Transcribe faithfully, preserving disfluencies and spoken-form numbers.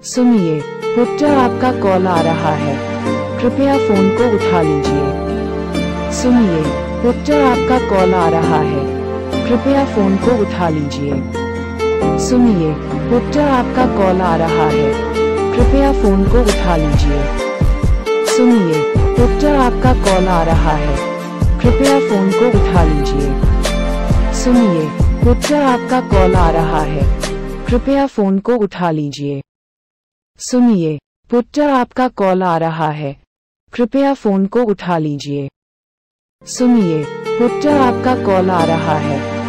सुनिए, पुत्र आपका कॉल आ रहा है, कृपया फोन को उठा लीजिए। सुनिए, पुत्र आपका कॉल आ रहा है, कृपया फोन को उठा लीजिए। सुनिए, पुत्र आपका कॉल आ रहा है, कृपया फोन को उठा लीजिए। सुनिए, पुत्र आपका कॉल आ रहा है, कृपया फोन को उठा लीजिए। सुनिए, पुत्र आपका कॉल आ रहा है, कृपया फोन को उठा लीजिए। सुनिए, पुत्र आपका कॉल आ रहा है, कृपया फोन को उठा लीजिए। सुनिए, पुत्र आपका कॉल आ रहा है,